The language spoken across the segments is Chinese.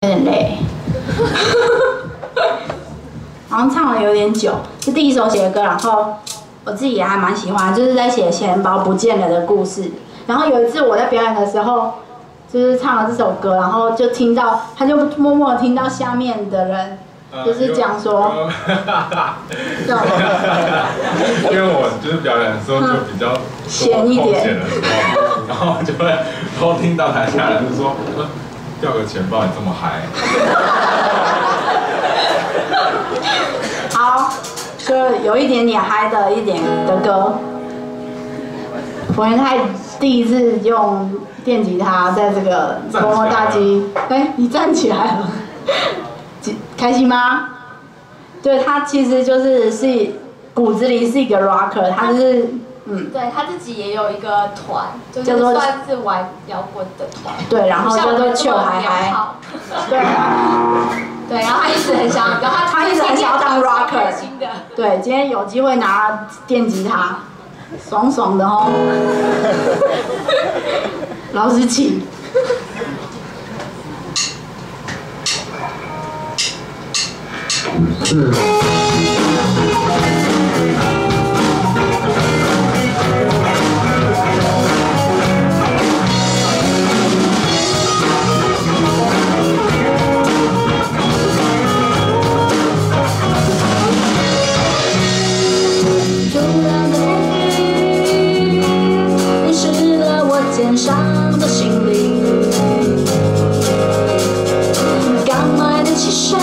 有点累，好像唱了有点久，是第一首写的歌，然后我自己也还蛮喜欢，就是在写钱包不见了的故事。然后有一次我在表演的时候，就是唱了这首歌，然后就听到，他就默默听到下面的人就是讲说， 因为我就是表演的时候就比较闲一点， 然后就会偷听到台下人就说。掉个钱包，你这么嗨？ 好，就有一点点嗨的歌。冯元泰第一次用电吉他在这个摸摸大鸡，哎，你站起来了，开心吗？对，他其实是骨子里是一个 rocker， 他就是对他自己也有一个团，就是算是玩摇滚的团。 对，然后叫做秋嗨嗨。对。 对，然后他一直很想，然后他一直很想要当 rocker。对，今天有机会拿电吉他，爽爽的哦。老师请。肩上的行李，刚买的汽水，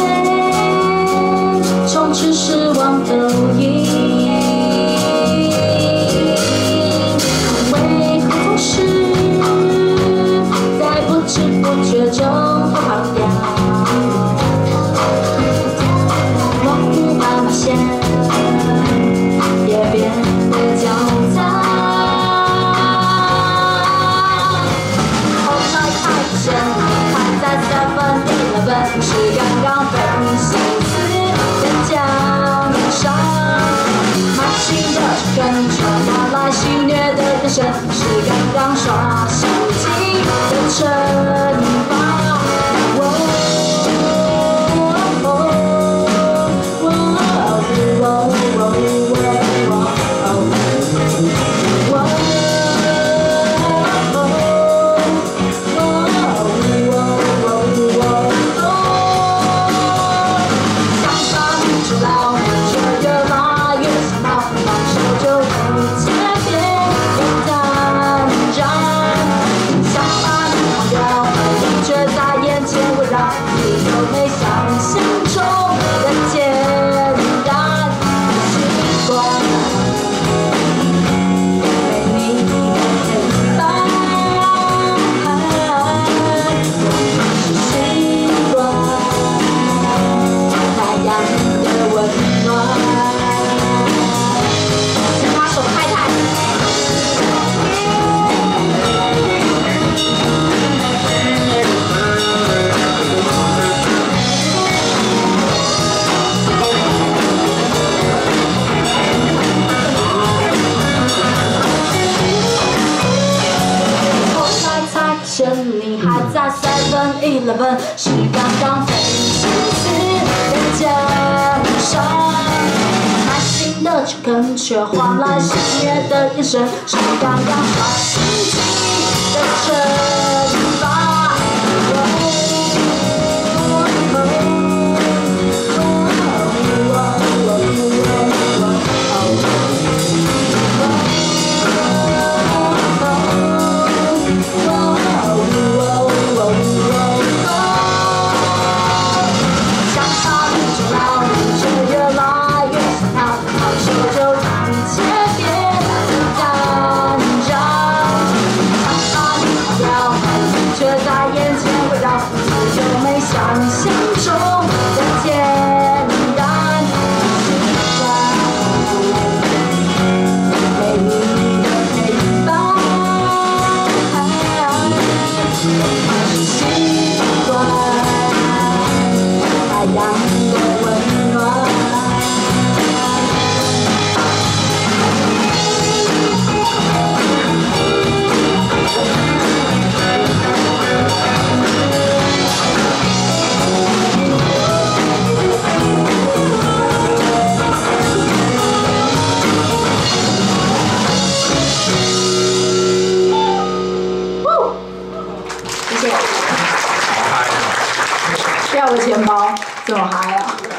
充斥失望的无影。为何总是在不知不觉中跑掉？梦无法发现，也变得焦躁。是刚刚分心思的奖赏，满心的跟着换来戏谑的人生，是刚刚刷新机的惩罚。你还在 7-Eleven， 是刚刚费心思的奖赏，耐心的去啃，却换来戏谑的眼神，是刚刚刷新机的惩罚。 掉个钱包，这么嗨啊！